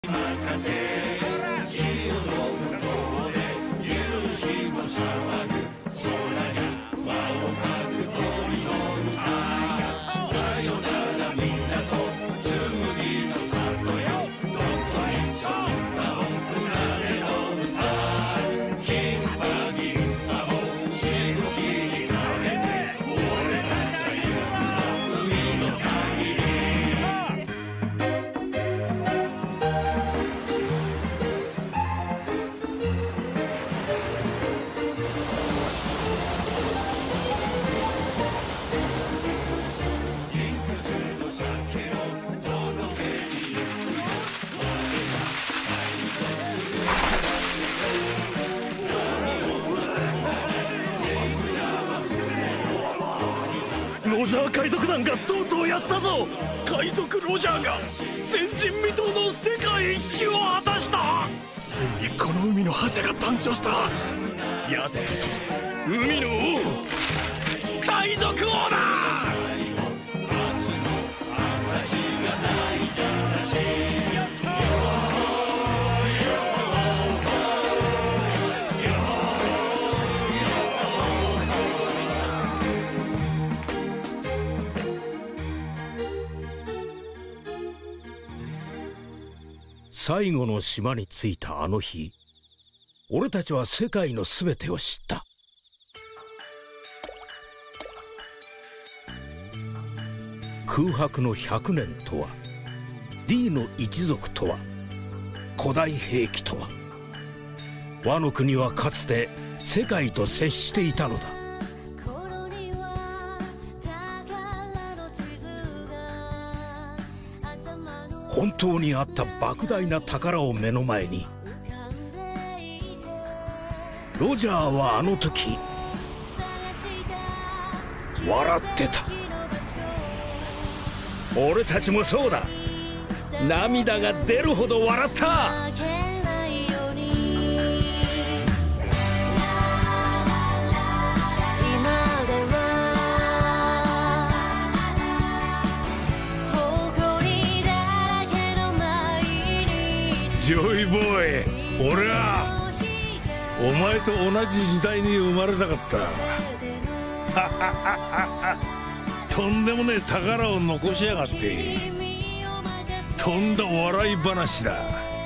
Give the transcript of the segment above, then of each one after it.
ロジャー海賊団がとうとうやったぞ。海賊ロジャーが前人未到の世界一周を果たした。ついにこの海の覇者が誕生した。やつこそ海の王、海賊王だ。最後の島に着いたあの日、俺たちは世界の全てを知った。空白の100年とは、 D の一族とは、古代兵器とは。ワノ国はかつて世界と接していたのだ。本当にあった莫大な宝を目の前に、ロジャーはあの時笑ってた。俺たちもそうだ。涙が出るほど笑った。 ジョイボーイ、俺はお前と同じ時代に生まれたかった。とんでもねえ宝を残しやがって。とんだ笑い話だ。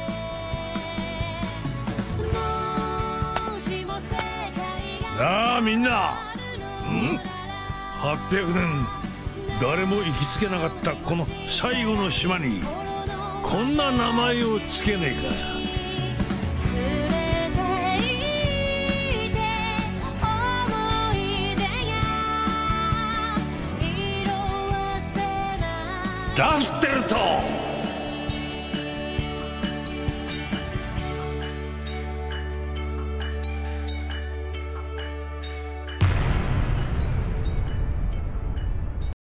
なあみんな、800年誰も行きつけなかったこの最後の島にこんな名前をつけねえか。ラフテルト。